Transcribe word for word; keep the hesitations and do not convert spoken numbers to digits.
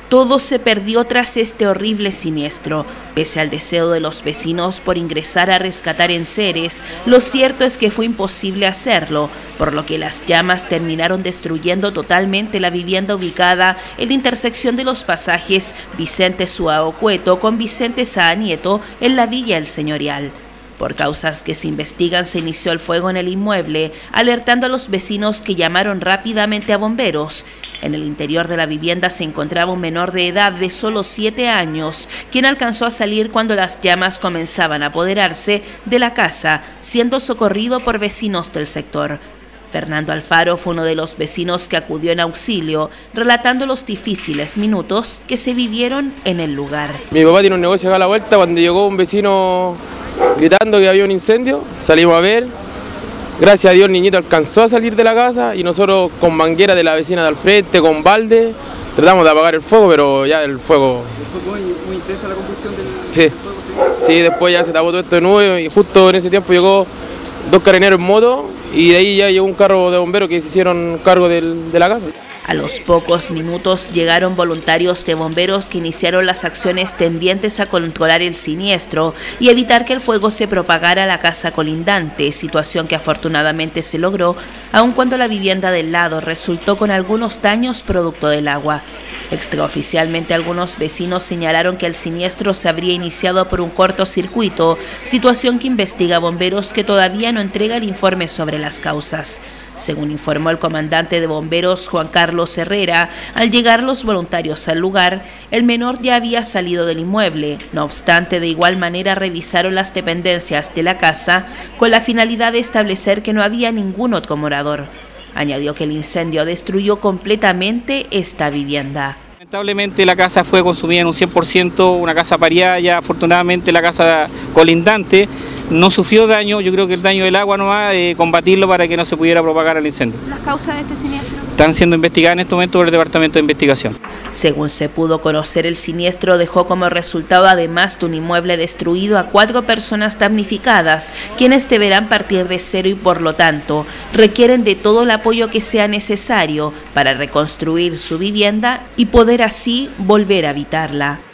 Todo se perdió tras este horrible siniestro. Pese al deseo de los vecinos por ingresar a rescatar enseres, lo cierto es que fue imposible hacerlo, por lo que las llamas terminaron destruyendo totalmente la vivienda ubicada en la intersección de los pasajes Vicente Suao Cueto con Vicente Saa Nieto en la Villa El Señorial. Por causas que se investigan, se inició el fuego en el inmueble, alertando a los vecinos que llamaron rápidamente a bomberos. En el interior de la vivienda se encontraba un menor de edad de solo siete años, quien alcanzó a salir cuando las llamas comenzaban a apoderarse de la casa, siendo socorrido por vecinos del sector. Fernando Alfaro fue uno de los vecinos que acudió en auxilio, relatando los difíciles minutos que se vivieron en el lugar. Mi papá tiene un negocio acá a la vuelta. Cuando llegó un vecino gritando que había un incendio, salimos a ver. Gracias a Dios el niñito alcanzó a salir de la casa y nosotros con manguera de la vecina de al frente, con balde, tratamos de apagar el fuego, pero ya el fuego... ¿Fue muy, muy intensa la combustión del, sí. del fuego? ¿Sí? Sí, después ya se tapó todo esto de nuevo y justo en ese tiempo llegó dos carabineros en moto y de ahí ya llegó un carro de bomberos que se hicieron cargo del, de la casa. A los pocos minutos llegaron voluntarios de bomberos que iniciaron las acciones tendientes a controlar el siniestro y evitar que el fuego se propagara a la casa colindante, situación que afortunadamente se logró, aun cuando la vivienda del lado resultó con algunos daños producto del agua. Extraoficialmente, algunos vecinos señalaron que el siniestro se habría iniciado por un cortocircuito, situación que investiga bomberos, que todavía no entrega el informe sobre las causas. Según informó el comandante de bomberos Juan Carlos Herrera, al llegar los voluntarios al lugar, el menor ya había salido del inmueble. No obstante, de igual manera revisaron las dependencias de la casa con la finalidad de establecer que no había ningún otro morador. Añadió que el incendio destruyó completamente esta vivienda. Lamentablemente la casa fue consumida en un cien por ciento, una casa pariaya. Afortunadamente la casa colindante no sufrió daño. Yo creo que el daño del agua nomás, eh, combatirlo para que no se pudiera propagar el incendio. ¿Las causas de este siniestro? Están siendo investigadas en este momento por el Departamento de Investigación. Según se pudo conocer, el siniestro dejó como resultado, además de un inmueble destruido, a cuatro personas damnificadas, quienes deberán partir de cero y por lo tanto requieren de todo el apoyo que sea necesario para reconstruir su vivienda y poder así volver a habitarla.